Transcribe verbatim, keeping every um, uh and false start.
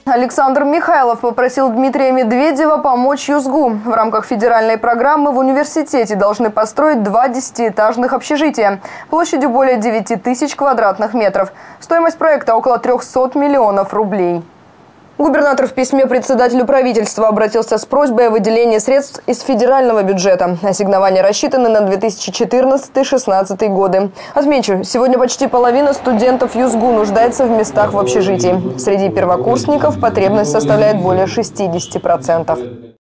Александр Михайлов попросил Дмитрия Медведева помочь ЮСГУ. В рамках федеральной программы в университете должны построить два десятиэтажных общежития площадью более девяти тысяч квадратных метров. Стоимость проекта около трёхсот миллионов рублей. Губернатор в письме председателю правительства обратился с просьбой о выделении средств из федерального бюджета. Ассигнования рассчитаны на две тысячи четырнадцатый — две тысячи шестнадцатый годы. Отмечу, сегодня почти половина студентов ЮСГУ нуждается в местах в общежитии. Среди первокурсников потребность составляет более шестидесяти процентов.